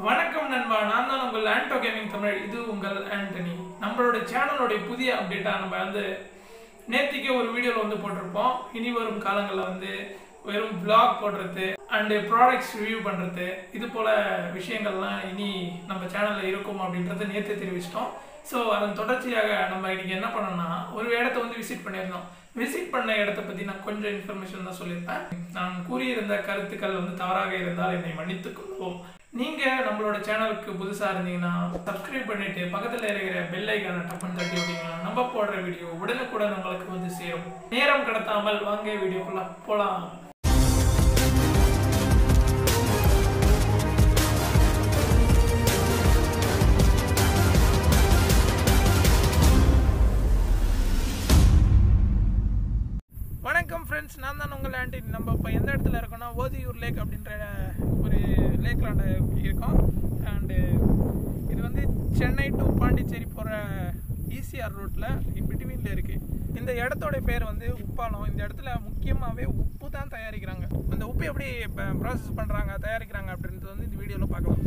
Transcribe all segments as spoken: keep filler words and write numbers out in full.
வணக்கம் நண்பா, நான் தான் உங்கள் ஆன்டோ கேமிங்-தமிழ். இது உங்கள் ஆண்டனி. நம்மளோட சேனலோட புதிய அப்டேட்டா நம்ம வந்து நேத்திக்கே ஒரு வீடியோல வந்து போட்டிருப்போம். இனி வரும் காலங்களில் வந்து வெறும் பிளாக் போடுறது அண்டு ப்ராடக்ட்ஸ் ரிவ்யூ பண்ணுறது இது போல விஷயங்கள்லாம் இனி நம்ம சேனலில் இருக்கும் அப்படின்றத நேற்று தெரிவிச்சிட்டோம். ஸோ அதன் தொடர்ச்சியாக நம்ம இன்னைக்கு என்ன பண்ணோம்னா, ஒரு இடத்த வந்து விசிட் பண்ணியிருந்தோம். விசிட் பண்ண இடத்த பற்றி நான் கொஞ்சம் இன்ஃபர்மேஷன் தான் சொல்லியிருப்பேன். நான் கூறியிருந்த கருத்துக்கள் வந்து தவறாக இருந்தால் என்னை மன்னித்துக் கொள்வோம். நீங்கள் நம்மளோட சேனலுக்கு புதுசாக இருந்தீங்கன்னா சப்ஸ்கிரைப் பண்ணிவிட்டு பக்கத்தில் இருக்கிற பெல் ஐக்கானை டப்புன்னு தட்டி விட்டீங்கன்னா நம்ம போடுற வீடியோ உடனுக்குடன் உங்களுக்கு வந்து சேரும். நேரம் கடத்தாமல் வாங்க வீடியோக்குள்ள போகலாம். வணக்கம் ஃப்ரெண்ட்ஸ், நான் தான் உங்கள் ஆண்டி. நம்ம இப்போ எந்த இடத்துல இருக்கோம்னா ஓதியூர் லேக் அப்படின்ற ஒரு லேக்லாண்ட இருக்கோம். அண்டு இது வந்து சென்னை டு பாண்டிச்சேரி போகிற ஈசிஆர் ரோட்டில் இன் பிட்வீனில் இருக்குது. இந்த இடத்தோட பேர் வந்து உப்பாலம். இந்த இடத்துல முக்கியமாகவே உப்பு தான் தயாரிக்கிறாங்க. அந்த உப்பு எப்படி ப்ராசஸ் பண்ணுறாங்க தயாரிக்கிறாங்க அப்படின்றது வந்து இந்த வீடியோவில் பார்க்கலாம்.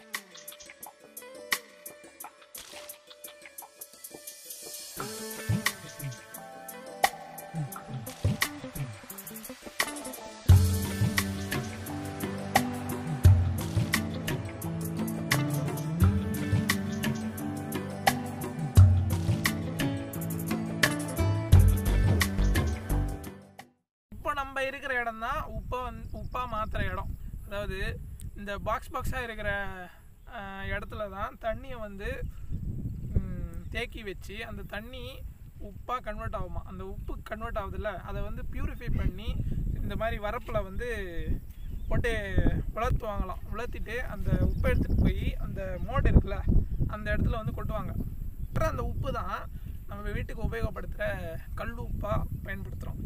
நம்ம இருக்கிற இடம் தான் உப்பா வந்து உப்பா மாத்திர இடம். அதாவது இந்த பாக்ஸ் பாக்ஸாக இருக்கிற இடத்துல தான் தண்ணியை வந்து தேக்கி வச்சு அந்த தண்ணி உப்பாக கன்வெர்ட் ஆகுமா. அந்த உப்பு கன்வெர்ட் ஆகுதுல்ல, அதை வந்து பியூரிஃபை பண்ணி இந்த மாதிரி வரப்பில் வந்து போட்டு உலர்த்துவாங்களாம். உலர்த்திட்டு அந்த உப்பை எடுத்துகிட்டு போய் அந்த மோடு இருக்குல்ல அந்த இடத்துல வந்து கொட்டுவாங்க. அப்புறம் அந்த உப்பு தான் நம்ம வீட்டுக்கு உபயோகப்படுத்துகிற கல் உப்பாக பயன்படுத்துகிறோம்.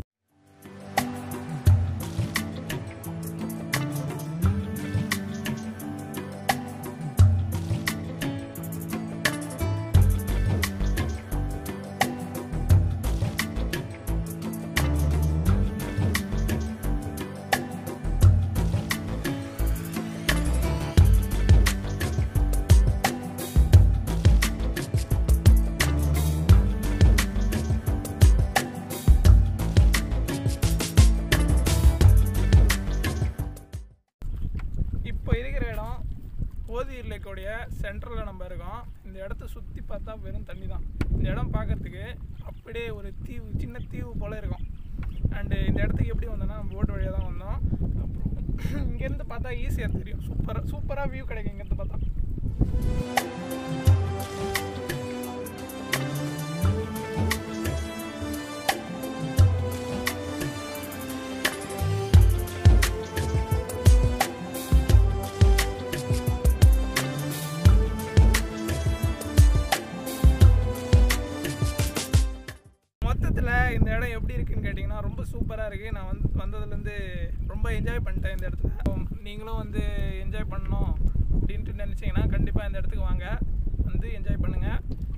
இப்போ இருக்கிற இடம் ஓதியூர் லேக்கோடைய சென்டரில் நம்ம இருக்கோம். இந்த இடத்த சுற்றி பார்த்தா வெறும் தண்ணி தான். இந்த இடம் பார்க்குறதுக்கு அப்படியே ஒரு தீவு, சின்ன தீவு போல் இருக்கும். அண்டு இந்த இடத்துக்கு எப்படி வந்தோன்னா நம்ம போட் வழியாக தான் வந்தோம். அப்புறம் இங்கேருந்து பார்த்தா ஈஸியாக தெரியும். சூப்பராக சூப்பராக வியூ கிடைக்கும் இங்கேருந்து பார்த்தா. இந்த இடம் எப்படி இருக்குன்னு கேட்டிங்கன்னா ரொம்ப சூப்பராக இருக்குது. நான் வந்து வந்ததுலேருந்து ரொம்ப என்ஜாய் பண்ணிட்டேன் இந்த இடத்துல. நீங்களும் வந்து என்ஜாய் பண்ணணும் அப்படின்ட்டு நினச்சிங்கன்னா கண்டிப்பாக இந்த இடத்துக்கு வாங்க, வந்து என்ஜாய் பண்ணுங்கள்.